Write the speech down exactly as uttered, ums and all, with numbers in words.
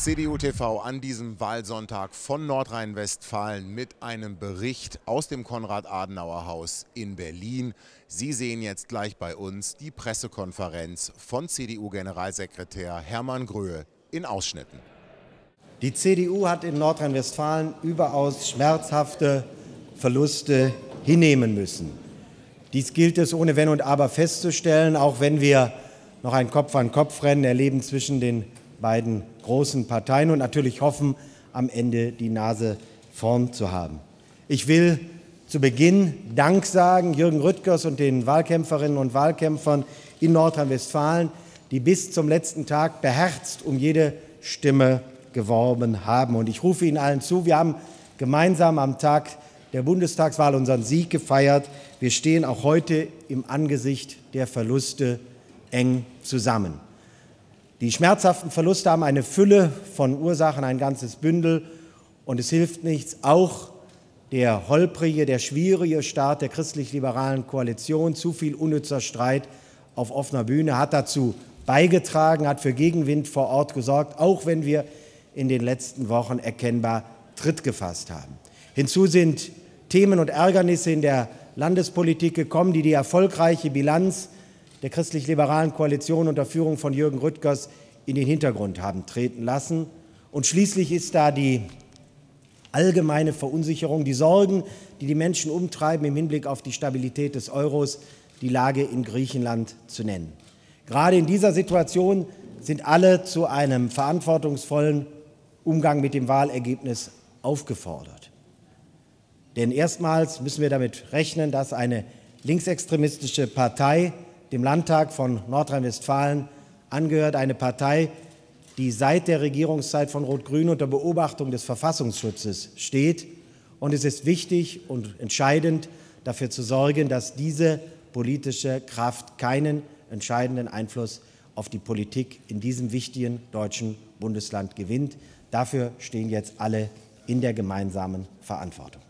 C D U T V an diesem Wahlsonntag von Nordrhein-Westfalen mit einem Bericht aus dem Konrad-Adenauer-Haus in Berlin. Sie sehen jetzt gleich bei uns die Pressekonferenz von C D U-Generalsekretär Hermann Gröhe in Ausschnitten. Die C D U hat in Nordrhein-Westfalen überaus schmerzhafte Verluste hinnehmen müssen. Dies gilt es ohne Wenn und Aber festzustellen, auch wenn wir noch ein Kopf-an-Kopf-Rennen erleben zwischen den beiden großen Parteien und natürlich hoffen, am Ende die Nase vorn zu haben. Ich will zu Beginn Dank sagen Jürgen Rüttgers und den Wahlkämpferinnen und Wahlkämpfern in Nordrhein-Westfalen, die bis zum letzten Tag beherzt um jede Stimme geworben haben. Und ich rufe Ihnen allen zu, wir haben gemeinsam am Tag der Bundestagswahl unseren Sieg gefeiert. Wir stehen auch heute im Angesicht der Verluste eng zusammen. Die schmerzhaften Verluste haben eine Fülle von Ursachen, ein ganzes Bündel. Und es hilft nichts, auch der holprige, der schwierige Start der christlich-liberalen Koalition, zu viel unnützer Streit auf offener Bühne, hat dazu beigetragen, hat für Gegenwind vor Ort gesorgt, auch wenn wir in den letzten Wochen erkennbar Tritt gefasst haben. Hinzu sind Themen und Ärgernisse in der Landespolitik gekommen, die die erfolgreiche Bilanz der christlich-liberalen Koalition unter Führung von Jürgen Rüttgers in den Hintergrund haben treten lassen. Und schließlich ist da die allgemeine Verunsicherung, die Sorgen, die die Menschen umtreiben im Hinblick auf die Stabilität des Euros, die Lage in Griechenland zu nennen. Gerade in dieser Situation sind alle zu einem verantwortungsvollen Umgang mit dem Wahlergebnis aufgefordert. Denn erstmals müssen wir damit rechnen, dass eine linksextremistische Partei dem Landtag von Nordrhein-Westfalen angehört, eine Partei, die seit der Regierungszeit von Rot-Grün unter Beobachtung des Verfassungsschutzes steht. Und es ist wichtig und entscheidend, dafür zu sorgen, dass diese politische Kraft keinen entscheidenden Einfluss auf die Politik in diesem wichtigen deutschen Bundesland gewinnt. Dafür stehen jetzt alle in der gemeinsamen Verantwortung.